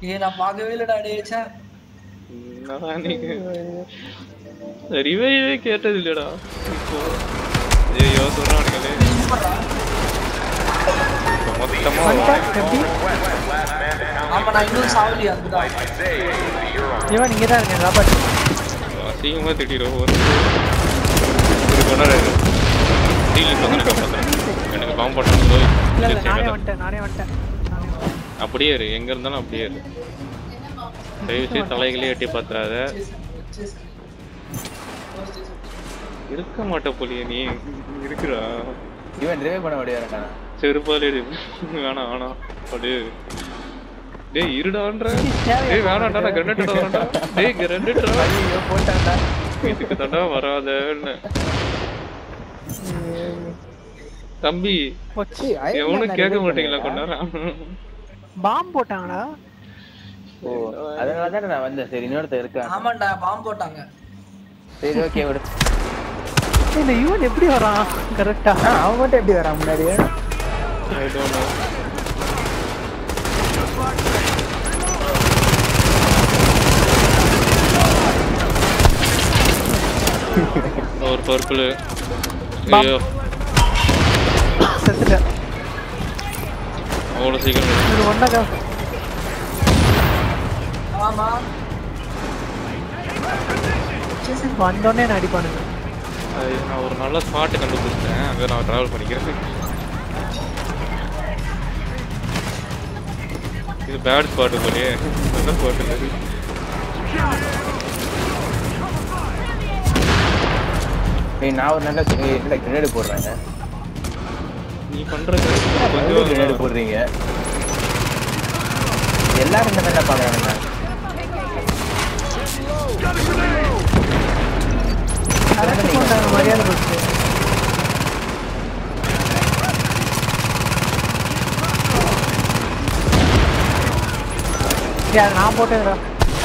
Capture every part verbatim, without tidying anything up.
ஏய் நான் பார்க்கவே இல்லடா டேய் ச்சே. நான் நீங்க ரிவைவே கேட்டது இல்லடா. இப்போ ஐயோ சொல்றானுங்களே. மொத்தமா ஆமா நான் இன்னும் சாவலியா அதுதான். இவன் இங்க தான் இருக்கேன் ராபர்ட். சீக்கிரமா திட்டிடுவோம். ஒரு கொண்டாடு டீல் பண்ணி காப்பாத்துறேன். எனக்கு பாம்பு போட்டது. இல்ல இல்ல நானே வந்துட்டேன் நானே வந்துட்டேன். அப்படியே இரு எங்க இருந்தாலும் அப்படியே இரு. தயவு செய்து தலைகளே எட்டி பாத்துறாத. இருக்க மாட்ட போலியே நீ இருக்குடா. இவன் டிரைவ் பண்ண முடியாதுடா. செருப்பாலே வேணாம் வேணாம் அப்படியே. டேய் இருடான்ற. டேய் வேணாம்டா நான் கிரனேட் வரேன்டா. டேய் கிரனேட் ஐயோ போட்டான்டா. இதுக்கு தடா வராதன்னு. தம்பி போச்சு எவனும் கேட்க மாட்டீங்களா கொண்டாரா? பாம் போட்டாங்கடா. ஓ அதனால தான் நான் வந்தேன். சரி இன்னொருத்த இருக்கா. ஆமாடா பாம்பு போட்டாங்க. சரி ஓகே விடு. இந்த யூன் எப்படி வரான் கரெக்ட்டா? அவன் மட்டும் எப்படி வரான் முன்னாடி? I don't know. ஒரு பர்பிள் ஐயோ செத்துட்ட. அவ்வளோ சீக்கிரம் இது ஒண்ணாக ஆமா வந்தோடனே நான் அடிப்பானுங்க. நான் ஒரு நல்ல ஸ்பாட்டு கண்டுபிடிச்சிட்டேன். அங்கே நான் ட்ராவல் பண்ணிக்கிறேன். இது பேட் ஸ்பாட்டு போலயே. நல்ல ஸ்பாட் இல்லை. ஏய் நான் ஒரு நல்ல இல்ல கிரேட் போடுறேன். நீ பண்ற கொஞ்சம் கிரேட் போடுறீங்க. எல்லாரும் இந்த மாதிரி பாக்குறாங்க. கரெக்ட் பண்றாங்க மரியாதை கொடுத்து. யா நான் போட்டேன்டா.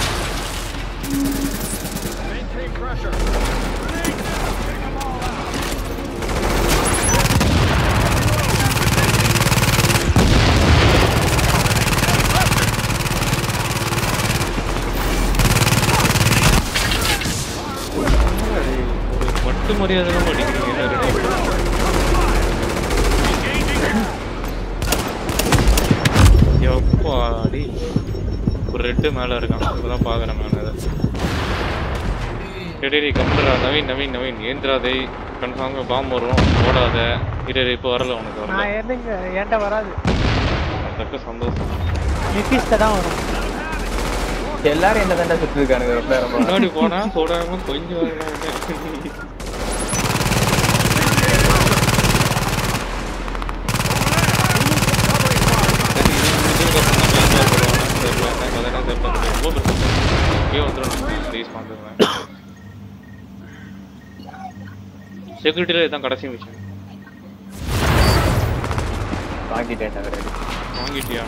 மட்டு மரியாதை மாட்டேங்கிறீங்க. எப்பாடி ஒரு ரெட்டு மேலே இருக்கான். இப்போதான் பார்க்குறேன் நான் அதை. டெடேரி கம்ப்யூட்டரா நவீன் நவீன் நவீன் ஏந்திராதை கன்ஃபார்மாக பாம்பு வரும் ஓடாத. இரு இப்போ வரல உனக்கு வரல. நான் ஏந்துங்க ஏன்டா வராது. தக்க சந்தோஷம். நிஃபிஸ்ட தான் வரும். எல்லாரும் என்ன தாண்டா சுத்தி இருக்கானுங்க. ரொம்ப முன்னாடி போனா போடாம கொஞ்சம் செக்யூரிட்டில இதான் கடைசி மிஷன். வாங்கிட்டேன். வாங்கிட்டியா?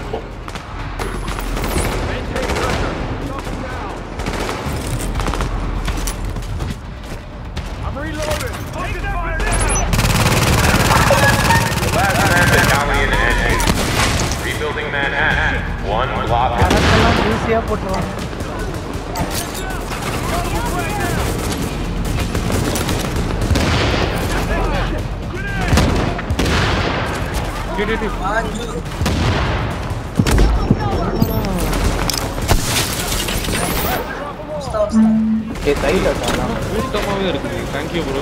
I'm reloading. Last man battalion entry. Rebuilding Manhattan. One block. அதெல்லாம் ஈஸியா போட்டுருவாங்க. டிடிடி ஆஞ்சு ஸ்டாப் ஏ சைடுல இருக்கானா? கூட்டமாவே இருக்குது. Thank you bro.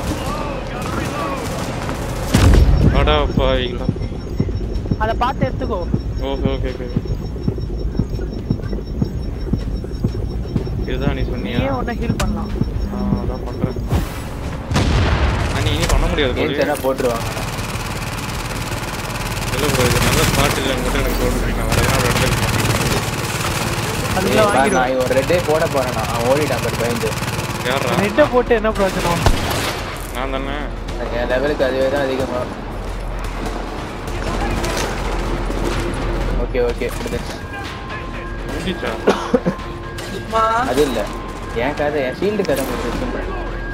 அடா பாவிங்களா. அதை பார்த்து எடுத்துக்கோ. Okay okay okay. இதுதான் நீ சொன்னியா? நீயே ஒண்ணு ஹீல் பண்ணலாம். ஆ அதான் பண்றேன். நீ இனி பண்ண முடியாது போல. ஏன்டா போட்டுருவாங்க. இல்ல ப்ரோ இது நல்ல ஸ்பாட் இல்ல மட்டும் எனக்கு தோணுது. நான் வேற ஏதாவது ரெட் அதுல வாங்கிடு. நான் ஒரு ரெட்டே போட போறேன். நான் ஓடிட்டேன் பட் பயந்து. யாரா? ரெட்ட போட்டு என்ன பிரயோஜனம்? நான் தானே. என் லெவலுக்கு அதுவே தான் அதிகமா. ஓகே ஓகே முடிஞ்சிச்சு. முடிச்சா? சும்மா அது இல்ல என் கதை என் ஷீல்டு கதை முடிஞ்சிச்சு.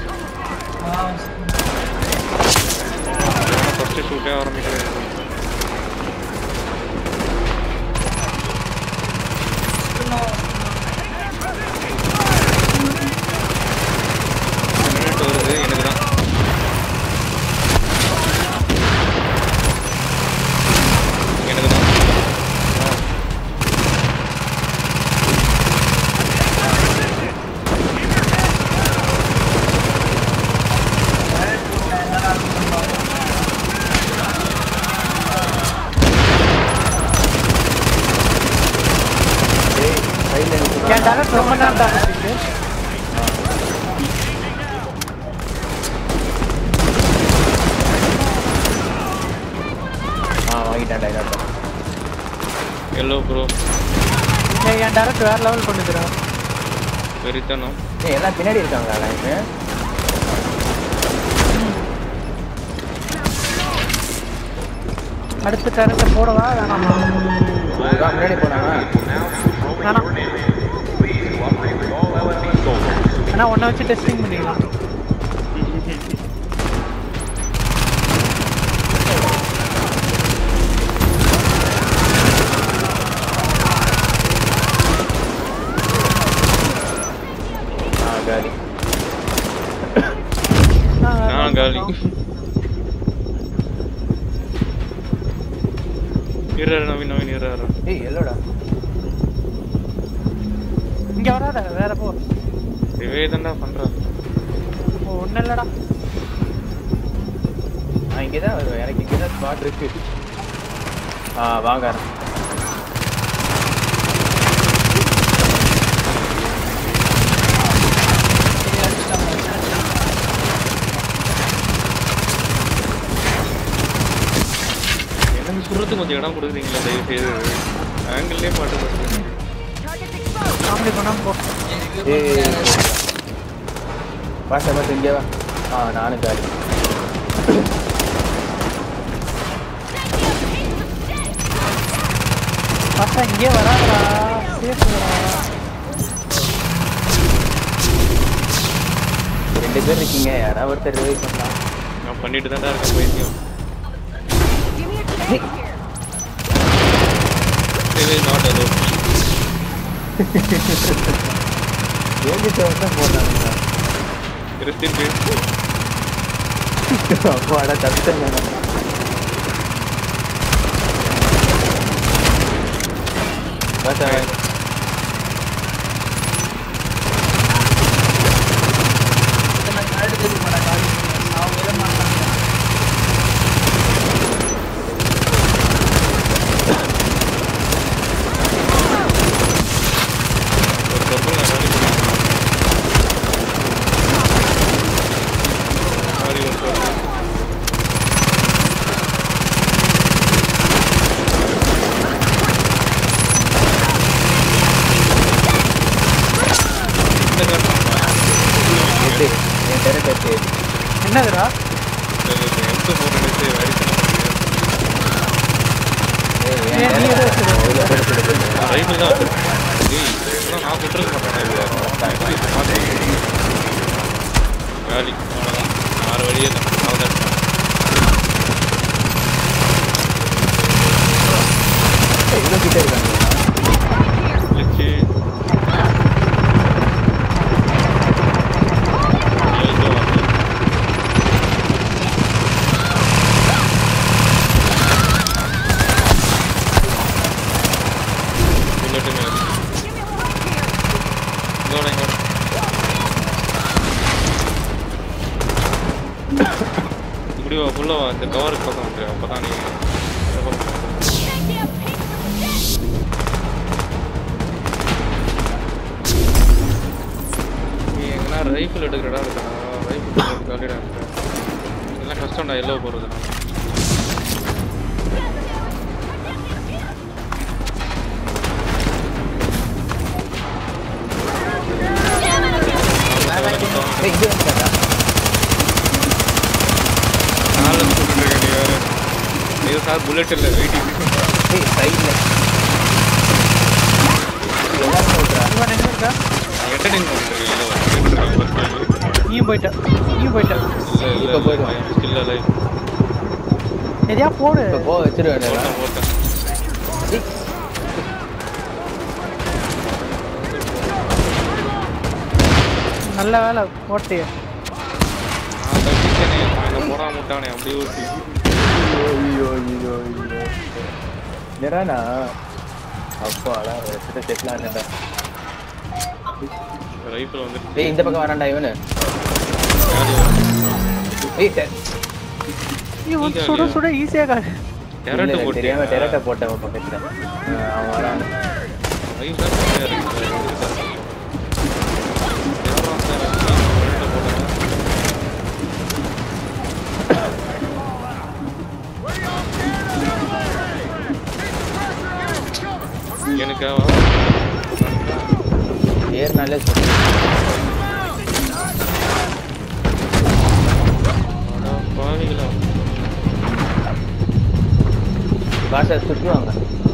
ஃபர்ஸ்ட் ஷூட்டே ஆரம்பிக்கிறேன். ரொம்ப நேரம் ஆகிட்டு ஆ வாங்கிட்டேன் டைலாக் எல்லோ ப்ரோ ஏய் என் டைரக்ட் வேற லெவல் பண்ணிடுறா வெரித்தனம் ஏய் எல்லாம் பின்னாடி இருக்காங்களா லைன் அடுத்த டைரக்ட் போடவா வேணாமா முன்னாடி போனானா வேணாம் ஆனா ஒன்றை வச்சு டெஸ்டிங் பண்ணிக்கலாம் காலி நான் காலி இரு நவீன் நவீன் இரு ஏய் எல்லோடா இங்க வராத வேற போ விவேதண்டா பண்றா ஒன்னும் இல்லடா நான் இங்கே தான் வருவேன் எனக்கு இங்கே தான் ஸ்பாட் இருக்கு ஆ வாங்க எனக்கு சொல்றதுக்கு கொஞ்சம் இடம் கொடுக்குறீங்களா தயவு செய்து ஆங்கிள்லேயே மாட்டு காமெடி பண்ணாம போ ஏய் பாச பாச இங்கே வா ஆ நானும் காலி பார்த்தா இங்கே வராதடா சேஃப் ரெண்டு பேர் இருக்கீங்க யாராவது ஒருத்தர் ரிவைவ் பண்ணலாம் நான் பண்ணிட்டு தான்டா இருக்கேன் பைத்தியம் ரிவைவ் நாட் அலோ ஏழு தவிர தான் போடுறாங்க கிறிஸ்டின் அப்பாடா தப்பிச்சேன் பாச என்னதுடா ரைபிள் தான் நான் விட்டுருக்க மாட்டேன் வேலி அவ்வளோதான் ஆறு வழியே தான் அவ்வளோதான் இவ்வளோ கிட்ட இருக்காங்க வச்சு முடிவா ஃபுல்லாக இந்த கவருக்கு பக்கம் வந்து அப்போ தான் நீ எங்கன்னா ரைஃபிள் எடுக்கிறடா இருக்கா ரைஃபிள் காலிடா எல்லாம் கஷ்டம்டா எல்லோ போகிறதுனா இது சார் புல்லட் இல்லை வெயிட்டிங் சைடில் என்டர்டைன் நீயும் போயிட்ட நீயும் போயிட்ட இல்லை இல்லை போயிடுவான் ஸ்டில் இல்லை எதையா போடு இப்போ போ வச்சிருவேன் போட்டேன் போட்டேன் நல்ல வேலை போட்டிய நான் தப்பிச்சேனே நான் போடாம விட்டானே அப்படியே ஊட்டி ஐயோ ஐயோ ஐயோ நிறானா அப்பாடா ஒரு செட்டில் ஆனடா ரைஃபிள் வந்துட்டு ஏய் இந்த பக்கம் வரான்டா இவனு ஏய் சார் இவன் சுட சுட ஈஸியா காடு டெரட் போட்டு தெரியாம டெரட்ட போட்டவன் பக்கத்துல அவன் வரான் ரைஃபிள் தான் இருக்கு எனக்கு ஏறினாலே பாவிகளா பாஷா சுற்றுவாங்க.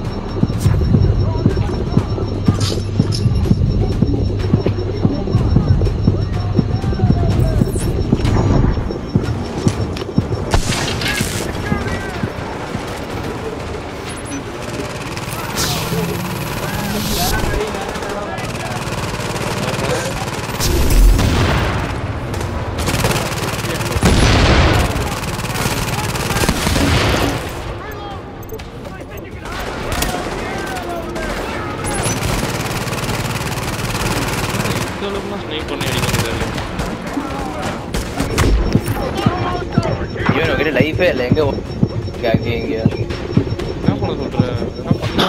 லைஃபே இல்லை. எங்க எங்க என்ன பண்ண சொல்ற? என்ன பண்ணா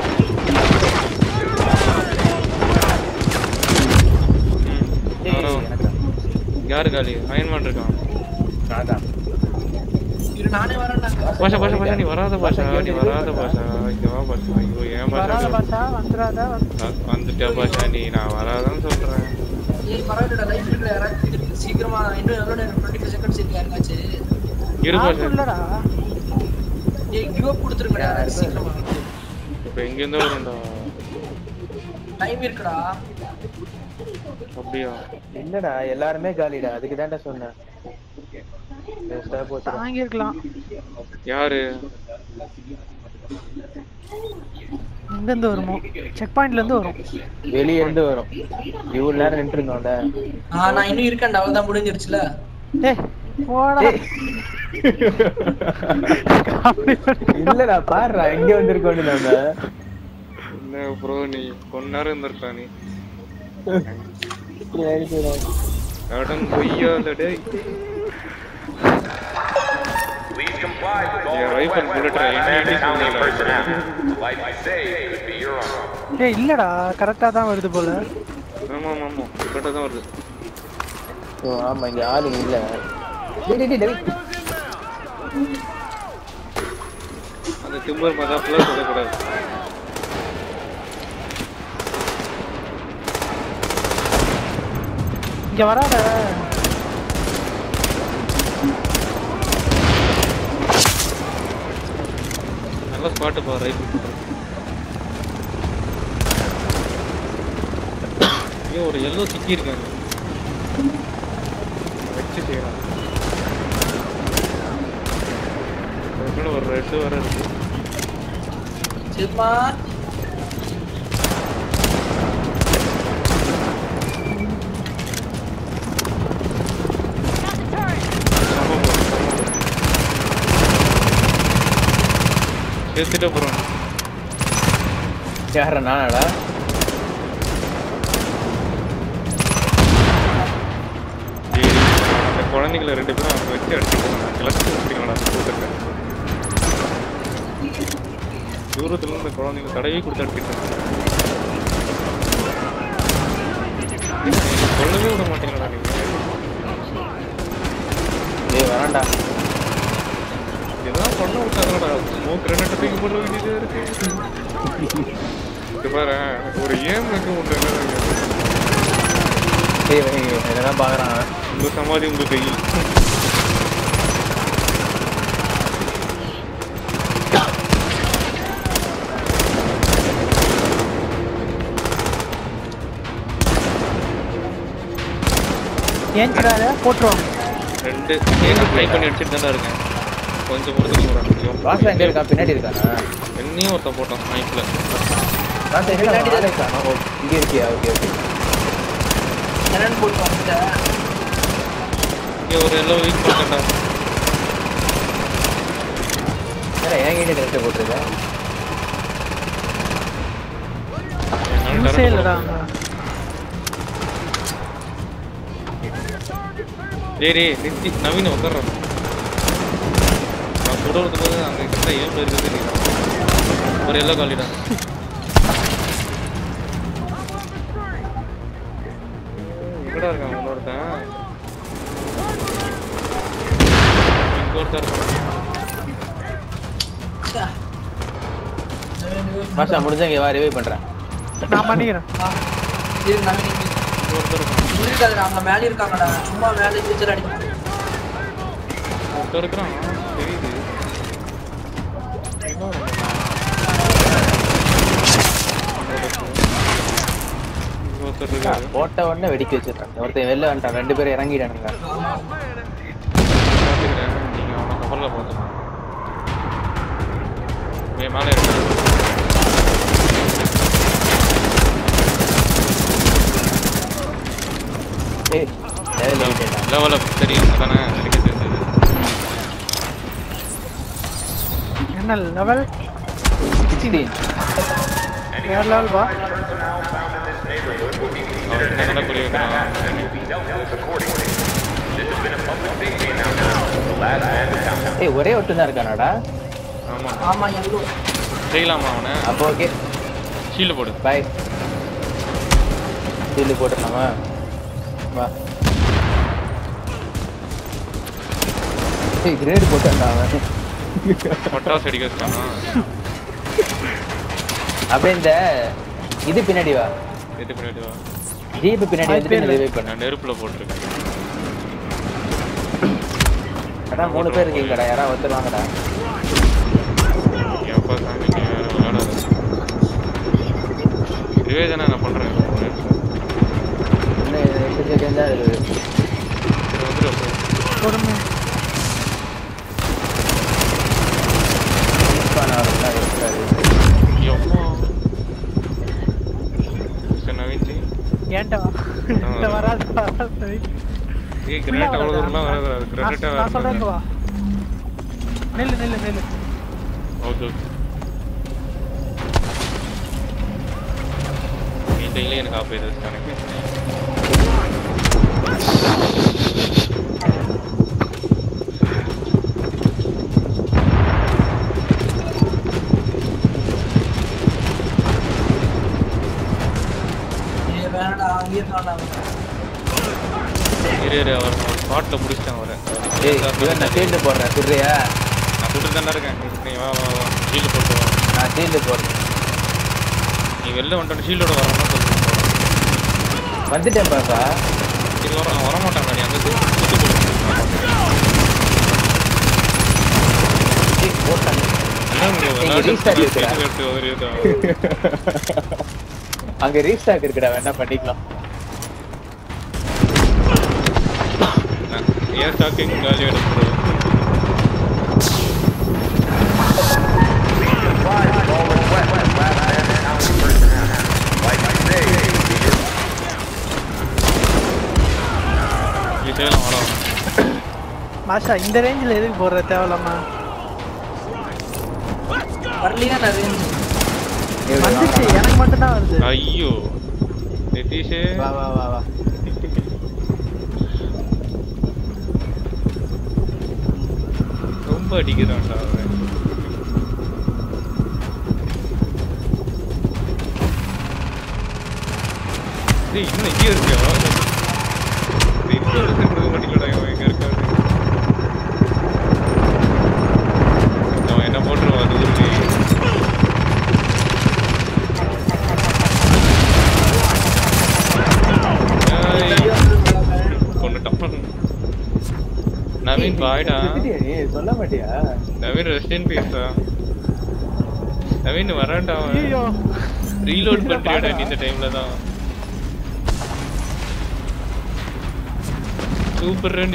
யாரு காலி? அயன்மான் இருக்கான். அதான் இரு நானே வரேன்டா. பாஷா பாஷா பாஷா நீ வராத பாஷா நீ வராத பாஷா இங்க வா பாஷா. ஐயோ ஏன் பாஷா வராத பாஷா வந்துராத வந்துட்டே பாஷா நீ நான் வராதன்னு சொல்றேன். ஏய் பரவாயில்லடா லைஃப் இருக்குடா. யாராச்சும் சீக்கிரமா இன்னும் எவ்வளவு நேரம் இருபத்தி ஐந்து செகண்ட்ஸ் இருக்கு யாருக்காச்சு. இரு பாஷா இல்லடா. ஏய் கிவ் அப் கொடுத்துருங்கடா யாராச்சும் சீக்கிரமா. இப்போ எங்க இருந்து வரேன்டா? டைம் இருக்குடா. அப்படியா? இல்லடா எல்லாருமே காலிடா. அதுக்கு தான்டா சொன்னேன். வேஸ்டா போச்சு. தாங்கி இருக்கலாம். யாரு? எங்க இருந்து வருமோ? செக் பாயிண்ட்ல இருந்து வரும். வெளிய இருந்து வரும். இவ்வளவு நேரம் நின்று இருந்தோம்ல. ஆ நான் இன்னும் இருக்கேன்டா. அவ்வளவுதான் முடிஞ்சிருச்சுல. டேய் போடா. இல்லடா பாருடா எங்க வந்திருக்கோம் நம்ம. என்ன ப்ரோ நீ கொஞ்ச நேரம் இருந்திருக்கா நீ? அடம் பொய்யாத டேய். Please comply with all Yeah, rifle requests bullet by range command is county only personnel. The life you save could be your own. டேய் இல்லடா கரெக்ட்டா தான் வருது போல. ஆமா ஆமா ஆமா கரெக்ட்டா தான் வருது. ஓ ஆமா இங்க ஆளு இல்ல. டேய் டேய் டேய் அந்த டிம்பர் மதாப்ல சொல்ல கூடாது. இங்க வராத. நல்ல ஸ்பாட் பா ரைட். ஐயோ ஒரு எல்லோ சிக்கி இருக்காங்க. வெச்சு செய்யலாம். இன்னும் ஒரு ரெட் வர இருக்கு. சரிமா சேர்த்துட்டு போறோம். யாரா நானாடா? அந்த குழந்தைங்களை ரெண்டு பேரும் அவங்க வச்சு அடிச்சுக்கோங்க. கிளச்சு வச்சுக்கோங்களா கூட்டத்தை. தூரத்துல இருந்து குழந்தைங்க தடவி கொடுத்து அடிச்சுட்டு சொல்லவே விட மாட்டீங்களா நீங்க? டேய் வரான்டா. இதெல்லாம் பண்ண விட்டாங்கடா. ஸ்மோக் கிரனேட் தூக்கி போட வேண்டியதா இருக்கு. இது பாரு ஒரு ஏம் வைக்க முடியல. டேய் வை என்னதான் பாக்குறான். உங்க சமாதி உங்க கையில். ஏன்டா போட்றோம். ரெண்டு கேம் ட்ரை பண்ணி அடிச்சிட்டு தான் இருக்கேன். கொஞ்சம் பொறுத்து போறாங்க. பாஷா எங்க இருக்கா? பின்னாடி இருக்கானா? என்னையும் ஒருத்தன் போட்டான் ஸ்னைப்ல. பாஷா பின்னாடி தான் இருக்கானா? ஓ இங்க இருக்கியா? Okay okay. என்னன்னு போட்டு வந்துட்ட. இங்க ஒரு எல்லோ வீக் பண்ணடா. ஏடா ஏன் கிட்ட டெஸ்ட் போட்டுருக்க? யூஸே இல்லடா. டேய் டேய் நித்தி நவீன உட்கார்றா. நான் சுடறது போது அங்க கிட்ட ஏன் இருக்குது நீ? ஒரு எல்லோ காலிடா. எங்கடா இருக்கான் இன்னொருத்தன்? இங்க ஒருத்தன் இருக்கான். மாஷா முடிஞ்சா இங்க வா ரிவைவ் பண்றேன். நான் பண்ணிக்கிறேன். இரு நவீன் இருக்காதுடா அவங்க மேலே இருக்காங்கடா சும்மா மேலே ஃபியூச்சர் அடிப்பாங்க. ஒருத்தர் இருக்கான் தெரியுது. ஒருத்தர் இருக்காரு. போட்ட உடனே வெடிக்க வச்சிருக்கான். ஒருத்தன் வெளில வந்துட்டான். ரெண்டு பேரும் இறங்கிட்டானுங்க. நீங்க அவனை கவர்ல பார்த்துக்கணும். என் மேலே இருக்காரு. ஏய் லெவல் அப் தெரியும் அதானே எனக்கு தெரிஞ்சது. என்ன லெவல் sixteen வேற லெவல் வா. அவன் என்ன புரிய வைக்கிறான். ஏய் ஒரே ஒட்டு தான் இருக்கானடா. ஆமா ஆமா எல்லோ செய்யலாமா அவனை? அப்போ ஓகே ஷீல்டு போடு. பை ஷீல்டு போட்டுடலாமா? வா ஏய் கிரேட் போட்டான்டா அவன். பட்டாசு அடிக்க வச்சானா? அப்படியே இந்த இது பின்னாடி வா. எது பின்னாடி வா. ஜீப் பின்னாடி வந்து ரிவைவ் பண்ணு. நான் நெருப்புல போட்டுருக்கேன். அதான் மூணு பேர் இருக்கீங்கடா. யாராவது ஒருத்தர் வாங்கடா. எப்பா சாமி நீ வேற விளையாடாத. இதுவே தானே நான் பண்றேன். இன்னும் எட்டு செகண்ட் தான் இருக்குது. வந்துடும் பொறுமை. எப்போ சரி நவீன் ஜி ஏன்டா இந்த வராது வராது. ஏய் கிரேட் அவ்வளோ தூரம்லாம் வராது. கிரேட்டா நான் சொல்றேன் வா. நில்லு நில்லு நில்லு. ஓகே ஓகே இந்த இல்லை எனக்கு ஆஃப் ஆயிடுது கணக்கு. வேணடா அங்கே இருக்கான்டா. இரு இரு அவர் ஸ்பாட்டில் முடிச்சிட்டான் அவரை. ஏய் இவன் நான் ஷீல்டு போடுறேன். சுடுறியா? நான் சுட்டு தானே இருக்கேன். நீ வா வா வா ஷீல்டு போட்டு வா. நான் ஷீல்டு போடுறேன். நீ வெளில வந்துட்டு ஷீல்டோட வரணும்னா சொல்லுங்க. வந்துட்டேன் பாப்பா. இது வர வரமாட்டாங்க. நீ அங்கே சுட்டு போட்டாங்க. அங்க ரீஸ்டாக் இருக்குடா. வேணா பண்ணிக்கலாம். ஏன் ஸ்டாக்கிங் காலி எடுத்து மாஷா இந்த ரேஞ்சில் எதுக்கு போடுற தேவையில்லாமா? வரலையா நான் ரேஞ்ச் வந்துச்சு எனக்கு மட்டும் தான் வருது. ஐயோ நிதிஷே வா வா வா வா. ரொம்ப அடிக்கிறான்டா அவன். டேய் இன்னும் இங்கே இருக்கியா? இன்னும் கொடுக்க மாட்டீங்களா இவன் எங்க இருக்காரு? அவன் என்ன போட்டுருவான் அது ஊருக்கு. கொண்டுட்டான். நவீன் பாய்டா. சொல்ல மாட்டியா? நவீன் ரெஸ்ட் இன் பீஸ் டா. நவீன் வரேன்டா அவன். ஐயோ ரீலோட் பண்றியாடா நீ இந்த டைம்ல தான். Super ready.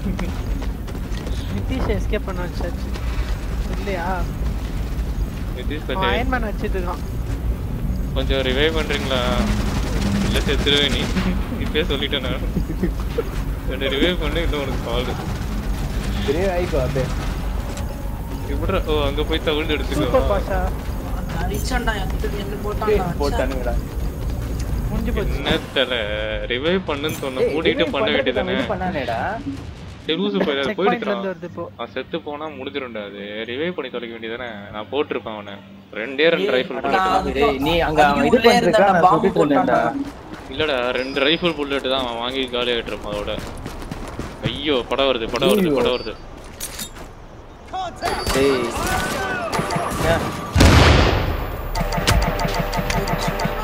நிதிஷ் எஸ்கேப் பண்ண வச்சாச்சு இல்லையா? நிதிஷ் பச்சை அயன் மேன் வச்சிட்டு இருக்கான். கொஞ்சம் ரிவைவ் பண்றீங்களா? இல்ல செத்துருவே நீ. இப்பயே சொல்லிட்டேன் நான். ரெண்டு ரிவைவ் பண்ணி இன்னும் உனக்கு கால். ரிவைவ் ஆயிக்கோ அப்படியே. இப்படி ஓ அங்க போய் தவிழ்ந்து எடுத்துக்கோ. சூப்பர் பாஷா. அடிச்சான்டா எனக்கு என்ன போட்டான்டா. போட்டானுங்கடா. முடிஞ்சு போச்சு. என்ன தல ரிவைவ் பண்ணுன்னு சொன்ன மூடிட்டு பண்ண வேண்டியதானே. பண்ணானேடா. லூசு போய் செக் பாயிண்ட்ல போயிடுறான். இருந்து வருது இப்போ. அவன் செத்து போனா முடிஞ்சிரும்டா அது. ரிவைவ் பண்ணி தொலைக்க வேண்டியதானே. நான் போட்டுருப்பேன் அவனை. ரெண்டே ரெண்டு ரைஃபிள் புல்லட். டேய் நீ அங்க அவன் இது பண்ணிருக்கா நான் சுட்டுட்டு இருந்தேன்டா. இல்லடா ரெண்டு ரைஃபிள் புல்லட் தான் அவன் வாங்கி காலி ஆயிட்டு இருப்பான் அதோட. ஐயோ படம் வருது படம் வருது படம் வருது. டேய்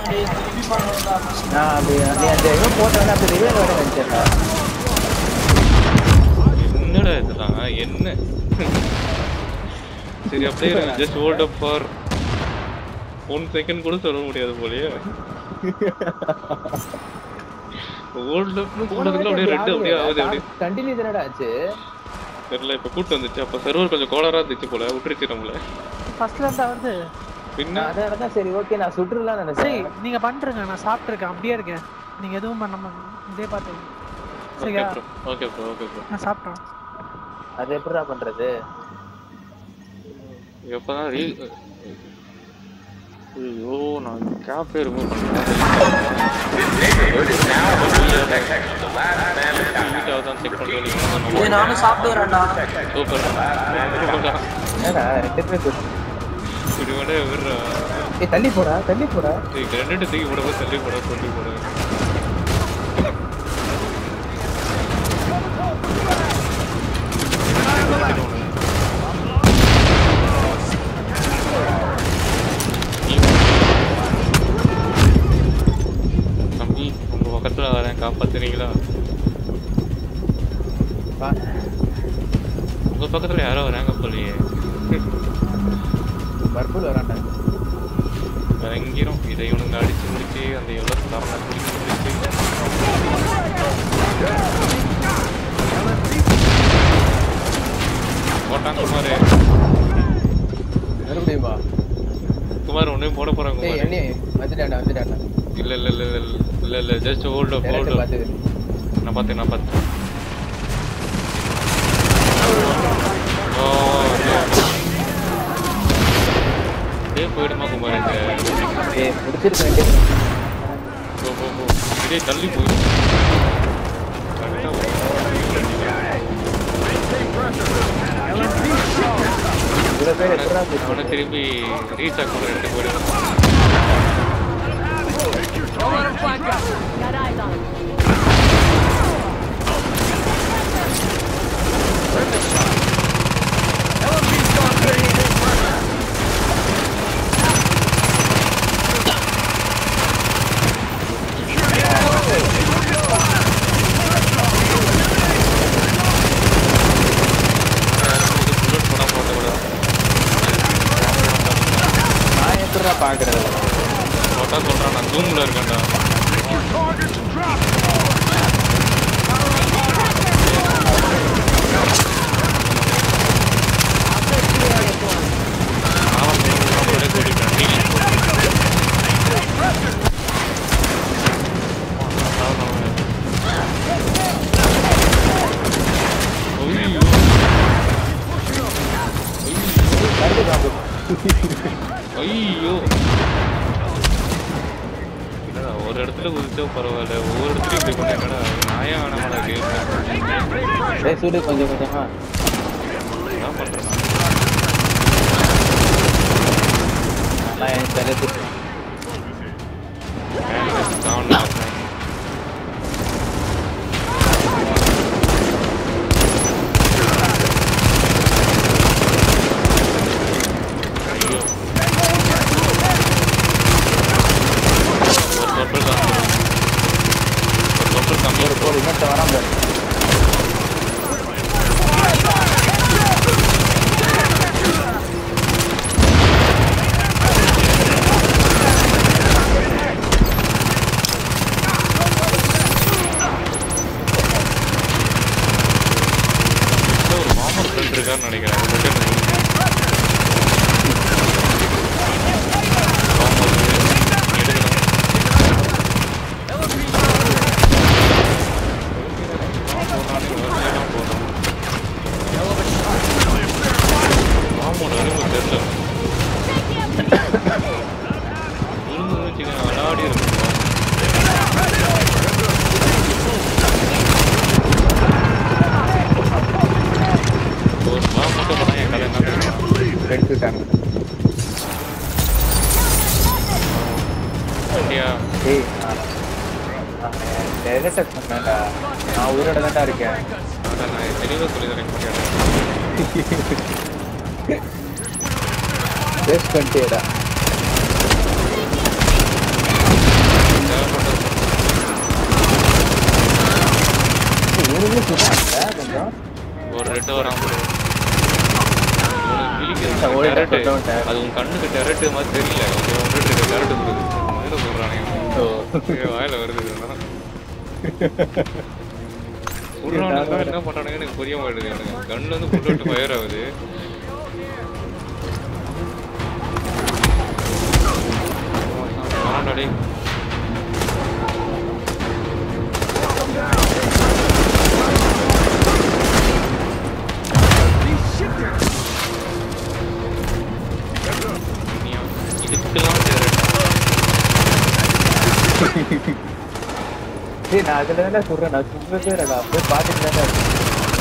டேய் திருப்பி பண்ணணும்டா. நான் அப்படி நீ அந்த இவன் போட்டவன அப்படி ரிவே வர நினைச்சேன்டா. என்னடா இதெல்லாம் என்ன? சரி அப்படியே just hold up for one second கூட சொல்ல முடியாது போலயே. ஹோல்ட் அப் போடுறதுக்குள்ள அப்படியே ரெட் அப்படியே ஆகுது அப்படியே. கண்டினியூ தானடா ஆச்சு. தெரியல இப்ப கூட்டு வந்துச்சு. அப்ப சர்வர் கொஞ்சம் கோளாரா இருந்துச்சு போல. விட்டுருச்சு நம்மள. ஃபர்ஸ்ட்ல இருந்தா வருது. பின்ன அதனால தான் சரி ஓகே நான் சுற்றுலாம் நினைச்சேன். சரி நீங்க பண்றீங்க நான் சாப்பிட்டு இருக்கேன் அப்படியே இருக்கேன். நீங்க எதுவும் பண்ணாம இதே பாத்துங்க. சரியா? Okay bro okay bro. நான் சாப்பிட்டேன். அது எப்படிடா பண்றது? எப்பதான் ரீ ஐயோ நான் கேப்பே ரிமூவ் பண்ணேன். டேய் நானும் சாப்பிட்டு வரேன்டா. சூப்பர். என்னடா ரெண்டு பேர் இப்படி விட விடுறா. ஏய் தள்ளி போடா தள்ளி போடா. ஏய் கிரனேட் தூக்கி போடும்போது தள்ளி போடா சொல்லி போடு. தம்பி உங்க பக்கத்துல வரேன் காப்பாத்துறீங்களா? உங்க பக்கத்துல யாரோ வராங்க போலயே. பர்புல் வரான்டா. இறங்கிரும் இதை இவனுங்க அடிச்சு முடிச்சு அந்த எவ்வளவு சாப்பிட குடிச்சு முடிச்சு போட்டான் குமார். மறுபடியுமா குமார் ஒன்றையும் போட போறாங்க ஏய் என்ன வந்துட்டாடா வந்துட்டாடா. இல்ல இல்ல இல்ல இல்ல இல்ல இல்ல just hold up hold up. நான் பார்த்தேன் நான் பார்த்தேன். ஓ டே போயிடுமா குமார் இந்த ஏய் முடிச்சிருக்கேன். போ போ போ இதே தள்ளி போயிடும். அவனை திரும்பி ரீச் ஆக ரெண்டு போயிடும். பாக்குறது போட்டா சொல்றான் நான் ஜூம்ல இருக்கேன்டா. ஐயோ ஒரு இடத்துல குதிச்சோ பரவாயில்ல ஒவ்வொரு இடத்துலயும் இப்படி பண்ண என்னடா நாயா வேணாமடா கேம் சூடு கொஞ்சம் கொஞ்சமா என்ன பண்றேன் நான் என் தலைத்து நான் நான் உயிரோட தான் இருக்கேன். தெளிவா சொல்லி தரேன் பண்ணிட்டேடா எங்க சுடுறாங்க கொஞ்சம் ஒரு ரெட்டு வராம bro. ஓடிட்டேன், உனக்கு ஓடிட்டேன், ஓடிட்டேன். அது உன் கண்ணுக்கு டெரட் மாதிரி தெரியல. ஒரு ஒன்று ரெண்டு டெரட் வருது. மேல சொல்றானே. ஓ. வாயில வருது இதெல்லாம். சொல்றானுங்க என்ன பண்றானுங்க எனக்கு புரிய மாட்டேங்குது. எனக்கு கண்ணுல இருந்து புல்லட் ஃபயர் ஆகுது. ஆனாடே இதுக்கெல்லாம் டெரட் ஏய் நான் அதுல தானே சொல்றேன், நான் சுடுறதே இல்ல, அப்படியே பாத்துட்டு தானே இருக்கேன்.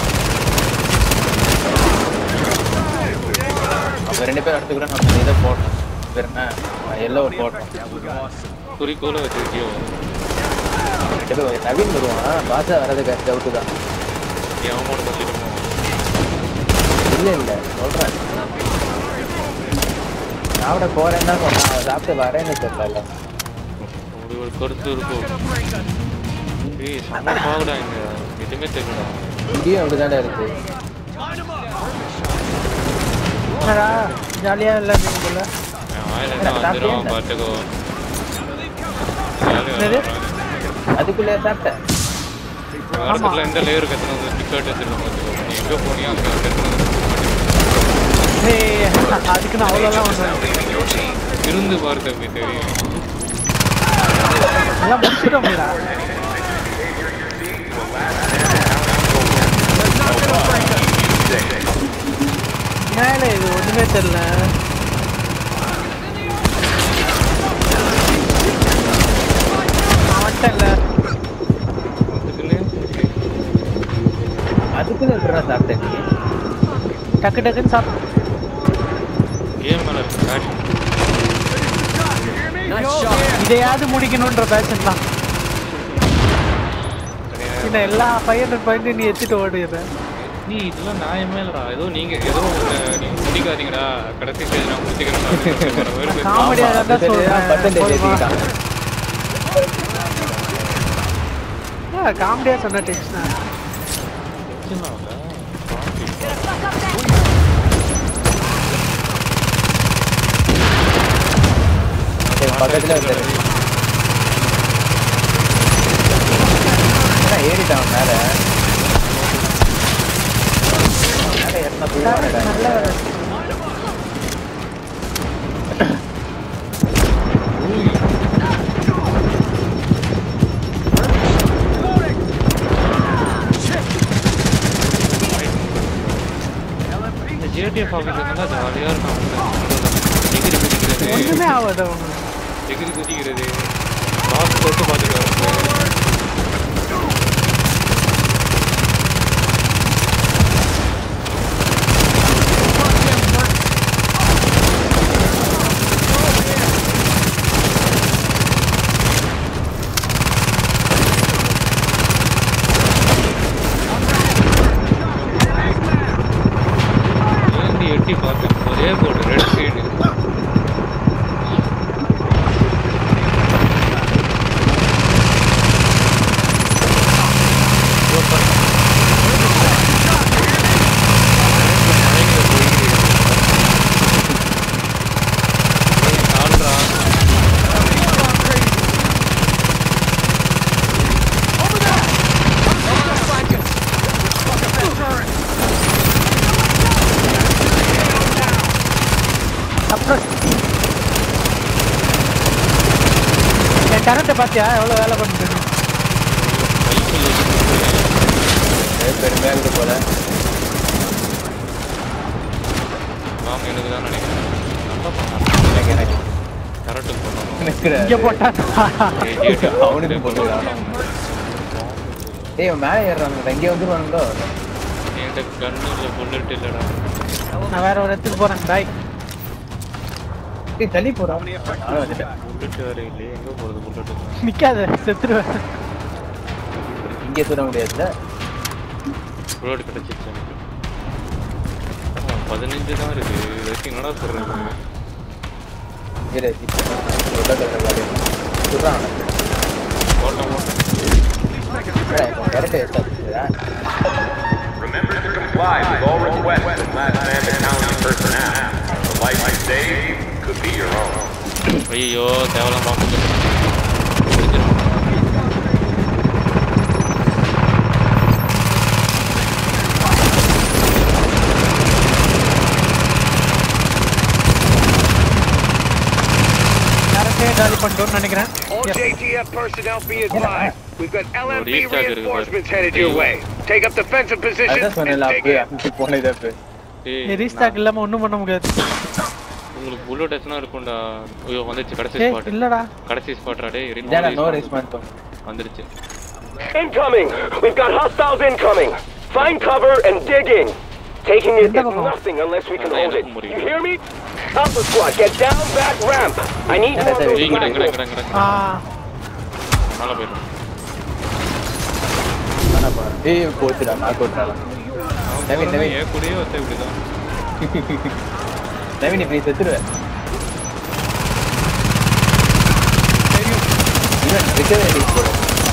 அவங்க ரெண்டு பேரும் அடுத்து கூட நான் இதை போட்டேன், வேற என்ன எல்லோ போட்டேன். குறிக்கோளை வச்சிருக்கியோ? ரெண்டு பேரும் நவீன் வருவான், பாசா வர்றதுக்கு டவுட்டு தான். எவனோட சொல்லிடுமோ? இல்ல இல்ல சொல்றேன், சாப்பிட போறேன்னா சொன்னான், அவன் சாப்பிட்டு வரேன்னு சொல்லல. அப்படி ஒரு கருத்து இருக்கும். ஏய் சண்டை பாவுடா, இங்க எதுவுமே தெரியலடா. இங்கேயும் அப்படிதானே இருக்கு. என்னடா ஜாலியா இல்ல நீங்க போல. என் வாயில என்ன வந்துடும் பார்த்துக்கோ. அதுக்குள்ளே சாப்பிட்டேன். வருஷத்துல எந்த லேயர் கட்டணும் வந்து டிக்கெட் வச்சிருக்கோம் பார்த்துக்கோ. நீ எங்கே போனியோ அங்கே கட்டணும். ஏய் அதுக்கு நான் அவ்வளோலாம் வந்தேன். இருந்து பாரு தம்பி தெரியும். எல்லாம் முடிச்சிட்டோம்டா. மேலே இது ஒண்ணுமே தெரியல. அவன்கிட்ட அதுக்குள்ள இருக்கிற சாப்பிட்டேன். டக்கு டக்குன்னு சாப்பிட்டு கேம் மேல இருக்கு. இதையாவது முடிக்கணும்ன்ற பேஷன் தான். இன்னும் எல்லா ஃபைவ் ஹண்ட்ரட் பாயிண்ட் நீ எடுத்துட்டு ஓடுற. நீ இதெல்லாம் நியாயமே இல்லடா. ஏதோ நீங்க ஏதோ நீங்க முடிக்காதீங்கடா, கடைசி ஸ்டேஜ் நான் முடிச்சுக்கிறேன். காமெடியா தான் சொல்றேன். காமெடியா சொன்ன டென்ஷனா பக்கத்துல ஏறிட்டான் மேல. ஜிடிஎஃப் ஆஃபீஸர் நல்லா ஜாலியாக இருக்கும். டிகிரி குதிக்கிறது ஒன்றுமே ஆகாது. அவங்க டிகிரி குதிக்கிறது பாஸ் போட்டு பார்த்துட்டு எட்டி பார்த்தேன். ஒரே போட்டு ரெட் சைடு கரண்ட்டை பார்த்தியா எவ்வளோ வேலை பண்ணிட்டு பெருமையா இருக்கு போல. வாங்க எனக்கு தான் நினைக்கிறேன். எனக்கு எனக்கு கரெக்டுக்கு போனோம். இங்கே போட்டா அவனுக்கு போட்டுக்கிறான். ஏய் மேலே ஏறுறாங்க, இங்கே வந்துருவானுங்களோ. என்கிட்ட கண்ணு இல்லை, புல்லட் இல்லைடா. நான் வேற ஒரு இடத்துக்கு போறேன். பாய். ஏய் தள்ளி போறான். நானும் வந்துட்டேன். புல்லட் வேற இல்லையே, எங்கே போகிறது புல்லட்டு? நிக்காத, செத்துருவேன். இங்கே சொல்ல முடியாதுல்ல. புல்லட் கிடச்சிருச்சு எனக்கு. பதினஞ்சு தான் இருக்கு. இதுக்கு என்னடா சொல்றது? இரு சொல்றான் ஓட்டம் ஓட்டம் Remember to comply with all requests and last man to county personnel. The life I saved could be your own. ஐயோ தேவலாம் பார்க்க காலி பண்ணிட்டோம்னு நினைக்கிறேன். All J T F personnel be advised. We've got L M B reinforcements headed your way. Take up defensive positions and dig in. Restock இல்லாம ஒண்ணும் பண்ண முடியாது. உங்களுக்கு bullet டச்னா இருக்கும்டா. ஐயோ வந்துச்சு கடைசி ஸ்பாட். இல்லடா. கடைசி ஸ்பாட் ராடே. நோ ரெஸ்பான்ஸ் வந்துருச்சு. Incoming. We've got hostiles incoming. Find cover and dig in. Taking it is nothing unless we can hold it. You hear me? Alpha squad, get down back ramp. I need more of those platforms. Ah. மேல போயிடு. நானா பாரு. ஏய் போச்சுடா நான் போட்டறேன். நவீன் நவீன் ஏ குடியே வந்து இப்படிதான். நவீன் நீ செத்துடுவே. இவன் ரிகவரி அடிச்சு போடு.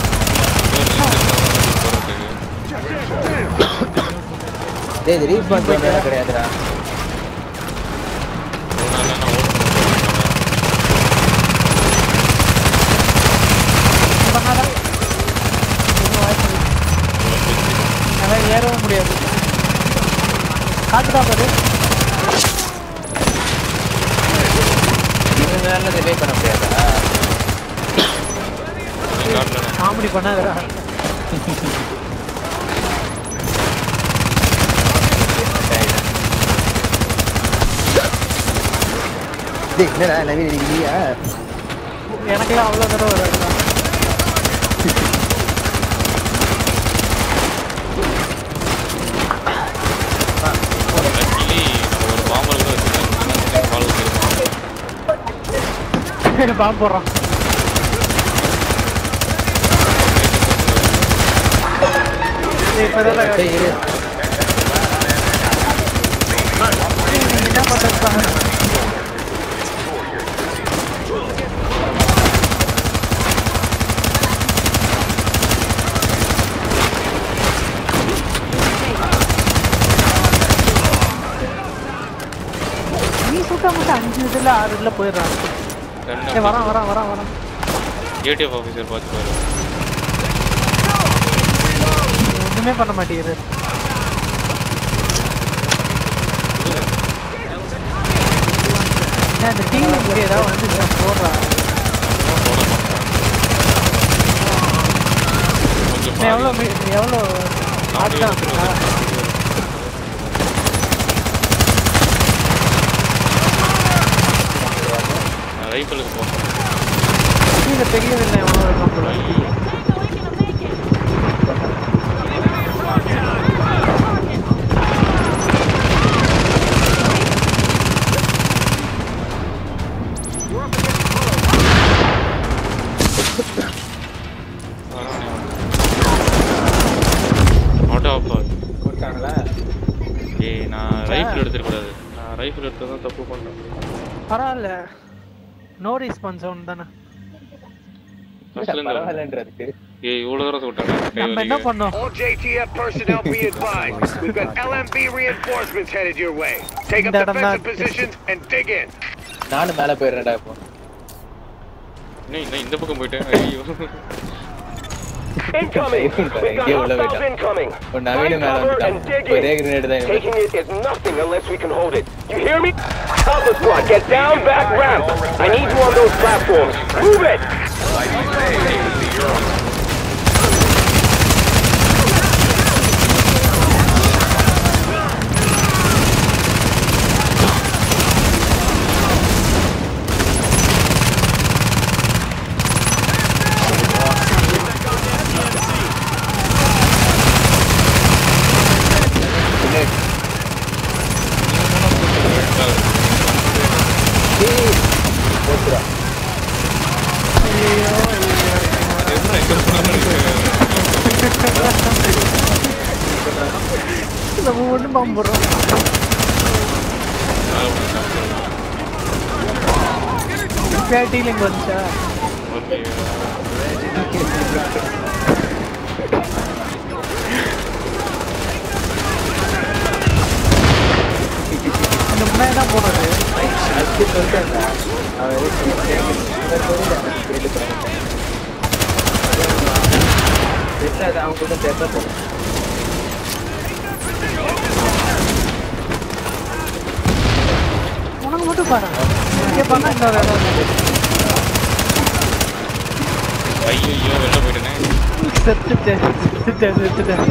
டேய் ரீஸ்பான்ஸ் பண்ணவே கிடையாதுடா. ஏறவும் முடியாது. காட்டுதா பாரு. இவன் வேற ரிவே பண்ண முடியாதா? காமெடி பண்ணாதடா. டேய் என்னடா நவீன் நீங்க எனக்கெல்லாம் அவ்வளோ தடவை வராதுடா. பாம்பு போடுறான். என்ன பண்றாங்க? நீ சுத்தா மட்டும் அஞ்சு இதுல ஆறு இதுல போயிடுறாங்க. வரான் வரான் வரான் வரான். ஏடிஎஃப் ஆபீசர் பார்த்து பாரு. ஒண்ணுமே பண்ண மாட்டேங்குது. அந்த டீம் இங்கே ஏதாவது வந்து போடுறான். எவ்வளோ எவ்வளோ ஆட்டா ரைஃபிளுக்கு போகிறோம். இந்த பெரியதில்லை எவ்வளோ இருக்கும் போல. ஆட்டோ ஆஃப் போட்டாங்களா? ஏய் நான் ரைஃபிள் எடுத்துக்கூடாது. நான் ரைஃபிள் எடுத்து தான் தப்பு பண்ணுறேன். பரவாயில்ல. நோ ரெஸ்பான்ஸ் சவுண்ட் தானே. பரவாயில்லன்றதுக்கு ஏய் இவ்வளவு தூரம் சொல்லிட்டாங்க. நம்ம என்ன பண்ணோம்? All J T F personnel be advised. We've got L M B reinforcements headed your way. Take up defensive positions and dig in. நானும் மேல போயிடுறேன்டா இப்போ. நீ இந்த பக்கம் போய்ட்டேன். ஐயோ. Incoming. We've got hostiles incoming. Find cover and dig in. Taking it is nothing unless we can hold it. You hear me? Alpha squad, get down back ramp. I need you on those platforms. Move it. Like you say, it would be your own. நம்ம ஒன்றும் பாம்பு போடுறோம். Dealing வந்துச்சா? முன்னாடி தான் போனது. அதுக்கு சொல்லிட்டேன் அவன் எதுவும் கேட்டு தெரியாது அவங்க கூட தெரியல போல. உனக்கு மட்டும் பாரு இங்கே பண்ணா இன்னொரு இடம் ஐயோ ஐயோ வெளில போயிட்டேனே. செத்துட்டேன் செத்துட்டேன் செத்துட்டேன்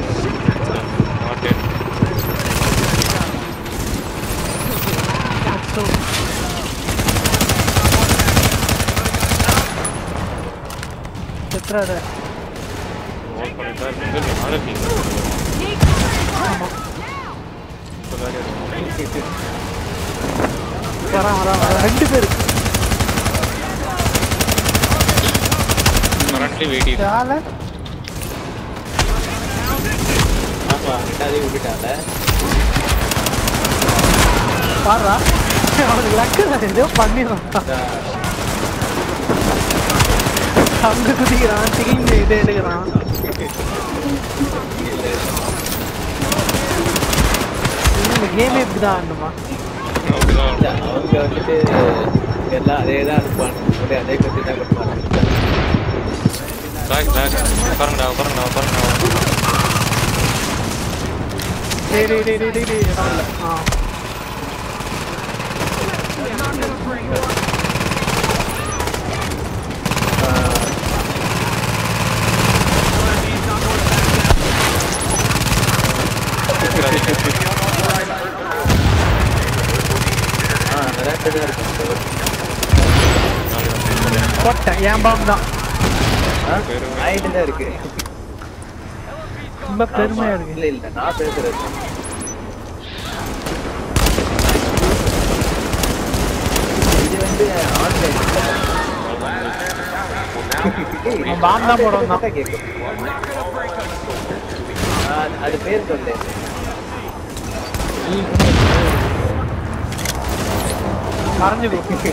செத்துறாரு. வரான் வரான் வரான் ரெண்டு பேரு ஆமா ரெண்டாவது விட்டுட்டாங்க. பாடுறா அவனுக்கு லக்கு ஏதோ பண்ணிடுறான். அங்க குதிக்கிறான் திடீர்னு இதை எடுக்கிறான். இந்த கேமே இப்படிதான் ஆடணுமா? அவங்க வந்துட்டு எல்லாம் அதே தான் அனுப்புவாங்க. அதே கத்தி தான் கொடுப்பாங்க. உட்காருங்கடா உட்காருங்கடா உட்காருங்கடா. டேய் டேய் டேய் டேய் டேய் இடம் இல்லை. ஆ போட்டேன் என் பாம்பு தான் ஆயிட்டு தான் இருக்கு. ரொம்ப பெருமையா இருக்கு. இல்ல இல்ல நான் பேசுறது இது வந்து ஆன்லைன் பாம்பு தான் போடுவோம் தான் கேட்கும். அது பேர் சொல்லு. மறைஞ்சு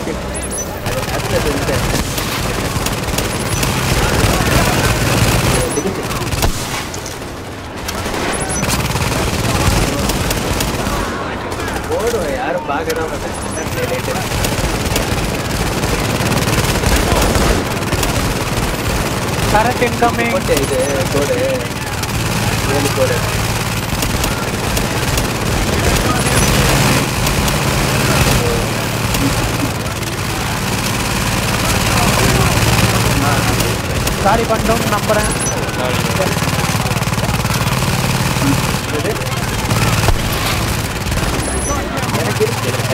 போடுவோம் யாரும் பார்க்கதான் மாட்டேன். கரெக்ட் இன்கமிங் போட்டு இது போடு ஏழு போடு. சாரி பண்ணிட்டோம் நம்புறேன். எனக்கு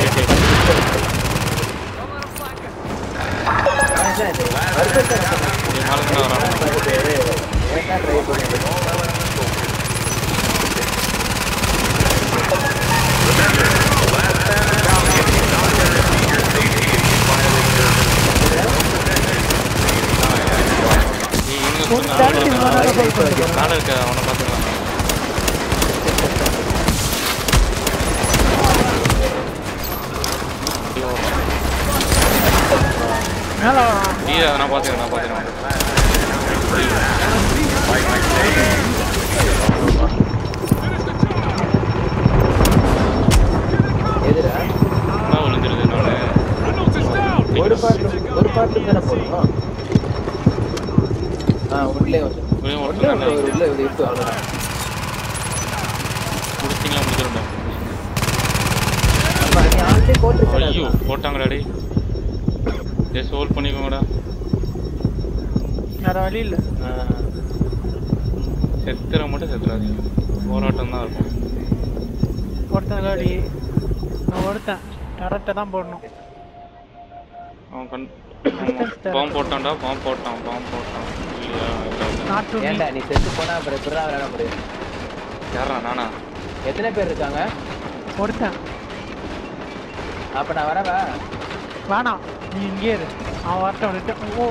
நான் பாத்துக்கிறேன் நான் பாத்துக்கிறேன். ஒரு பாட்டு ஒரு பாட்டு தானே போடணும். ஆ உள்ளே வந்து உள்ளே உள்ளே இருக்கு அவ்வளோதான். முடிச்சிங்களா முடிச்சிருந்தோம். நம்ம நீ ஆல்ரெடி போட்டுருக்கேன். ஐயோ போட்டாங்கடா டேய். ஜஸ்ட் ஹோல்ட் பண்ணிக்கோங்கடா. வேற வழி இல்லை. செத்துற மட்டும் செத்துறாதீங்க. போராட்டம் தான் இருக்கும். ஒருத்தன் காடி நான் ஒருத்தன் கரெக்டாக தான் போடணும். அவன் கண் பாம்பு போட்டான்டா பாம்பு போட்டான் பாம்பு போட்டான். ஏன்டா நீ செத்து போனா அப்புறம் எப்படா விளையாட முடியும்? யாரா நானா? எத்தனை பேர் இருக்காங்க? ஒருத்தன். அப்ப நான் வரவா? வேணாம் நீ இங்கே இரு. அவன் வரட்டும் ரிட்டன். ஓ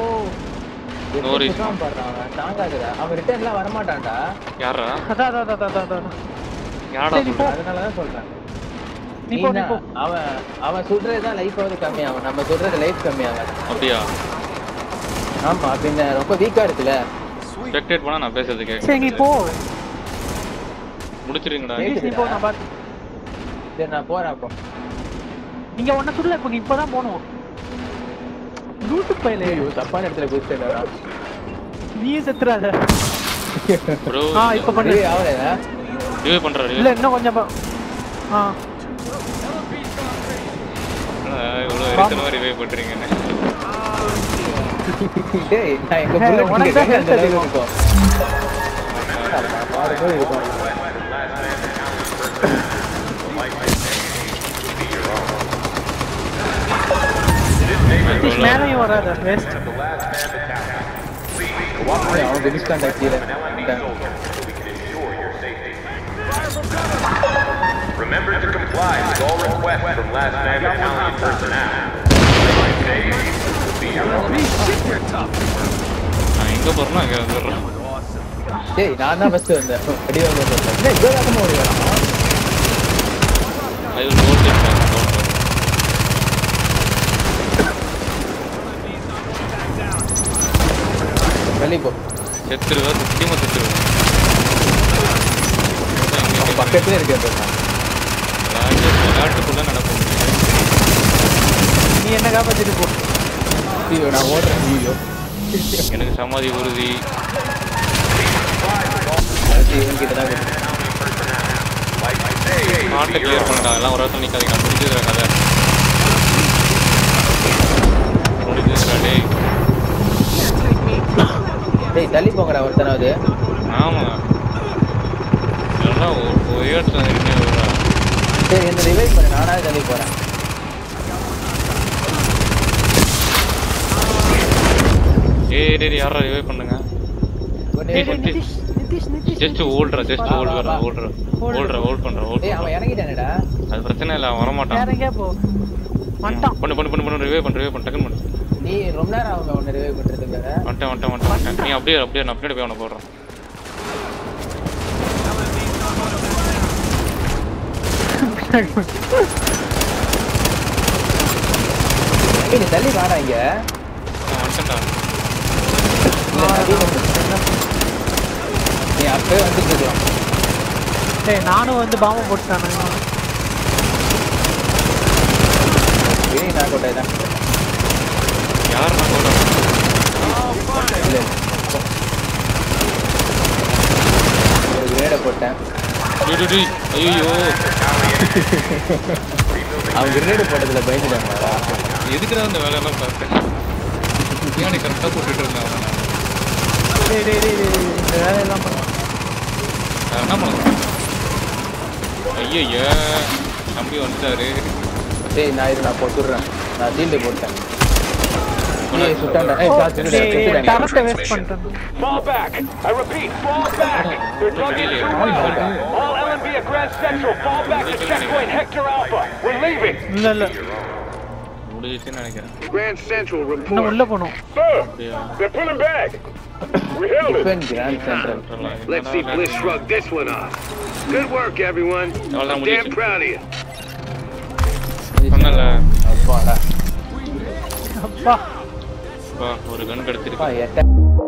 அவன் தாங்காதுடா. அவன் ரிட்டர்ன்லாம் வரமாட்டான்டா. யாரா? அதான் அதான் அதான் அதான் யாரா? அதனாலதான் சொல்றேன். நீ போ நீ போ. அவன் அவன் சுடுறதுதான் லைஃப் வந்து கம்மியாகும். நம்ம சுடுறது லைஃப் கம்மியாகாது. அப்படியா? ஆமா பின்ன ரொம்ப வீக்கா இருக்குல்ல. ஸ்பெக்டேட் பண்ணா நான் பேசுறது கேட்க. சரி நீ போ. முடிச்சிருங்கடா. நீ போ நான் பாத்து. சரி நான் போறேன் அப்போ. இங்க ஒன்ன சுடல இப்போ இப்பதான் போணும் லூட்டு பையலே ஐயோ தப்பான இடத்துல குதிச்சேடா நீயே செத்துறாத ப்ரோ ஆ இப்போ பண்ணு ஏய் ஆவலடா ரிவைவ் பண்றாரு இல்ல இன்னும் கொஞ்சம் ஆ இவ்வளவு எத்தனை ரிவைவ் பண்றீங்கன்னு டேய் நான் எங்க புல்லட் உனக்கு தான் ஹெல்த் அதிகம் இருக்கும் பாருங்க இருக்கும் நிதிஷ் மேலையும் வராத வேஸ்ட் அவன் பிடிச்சிட்டான்டா கீழே Remember to comply with all requests from last man battalion personnel. Be your own. நான் எங்க போறேன்னா அங்க வந்துடுறேன் டேய் நான் தான் ஃபர்ஸ்ட் வந்தேன் அடி வந்தேன் என்ன இவ்வளோ வேகமா ஓடி வரான் ஐ வில் கோ டேக் வெளியே போ செத்துருவா சத்தியமா செத்துருவா பக்கத்துல இருக்கேன் விளையாட்டுக்குள்ள நடக்கும் நீ என்ன காப்பாத்திட்டு போ ஐயோ நான் ஓடுறேன் ஐயோ எனக்கு சமாதி உறுதி இவன்கிட்ட தான் நாட்டை கிளியர் பண்ணிட்டாங்க எல்லாம் ஒரு இடத்துல நிற்காதீங்க நான் முடிஞ்சுதுற கதை முடிஞ்சுதுடா டேய் டேய் தள்ளி போங்கடா ஒருத்தனாவது ஆமா எல்லாம் ஒரே இடத்துல நின்று விடுறா சரி என்ன ரிவைவ் பண்ணு நானாவது தள்ளி போறேன் ஏய் டேய் யாரா ரிவைவ் பண்ணுங்க நிதிஷ் நிதிஷ் நிதிஷ் ஜஸ்ட் ஓல்ட்ரா ஜஸ்ட் ஓல்ட் வரா ஓல்ட்ரா ஓல்ட்ரா ஓல்ட் பண்றா ஓல்ட் டேய் அவன் இறங்கிட்டானேடா அது பிரச்சனை இல்ல வர மாட்டான் வேற எங்க போ வந்துட்டான் பண்ணு பண்ணு பண்ணு பண்ணு ரிவைவ் பண்ணு ரிவைவ் பண்ணு டக்குன்னு பண்ணு நீ ரொம்ப நேரம் அவங்க உன்னை ரிவைவ் பண்றதுக்காக வந்துட்டேன் வந்துட்டேன் வந்துட்டேன் வந்துட்டேன் நீ அப்படியே அப்படியே நான் அப்படியே போய் அவனை போடுறேன் நீ தள்ளி வாடா இங்க நான் வந்துட்டேன்டா இல்ல, நடுவுல போட்டு. நீ அப்பவே வந்துட்டு இருக்கலாம் டேய் நானும் வந்து பாம்பு போட்டுட்டானே ஏய் நான் கொட்டை தான் யார் நான் போடுறேன் இல்ல ஒரு கிரேடை போட்டேன் ஐயோ அவன் கிரேடு போட்டதுல பயந்துட்டாங்களா எதுக்குதான் அந்த வேலையெல்லாம் பார்த்தேன் பின்னாடி கரெக்டாக போட்டுட்டு இருந்தான் அவன். டேய் டேய் டேய் டேய், இந்த வேலையெல்லாம் பண்ண நான் என்ன பண்ணுறேன் ஐயோ தம்பி வந்துட்டாரு டேய் நான் இது நான் போட்டுடுறேன் நான் சீல்டு போட்டேன் ஏய் சுட்டான்டா ஏய் சாத்து டேய் டரத்தை வேஸ்ட் பண்ணிட்டேன் Fall back! I repeat, fall back! They're plugging through. All L M B at Grand Central, fall back to checkpoint Hector Alpha. We're leaving. இல்ல இல்ல முடிஞ்சிச்சுன்னு நினைக்கிறேன் Grand Central இன்னும் உள்ள போணும் Sir, they're pulling back. We held it. Defend grand central Let's see Bliss shrug this one off. Good work, everyone. I'm damn proud of you. சொன்னல அப்பாடா அப்பா ஒரு கன் கிடைச்சிருக்கு அப்பா எட்ட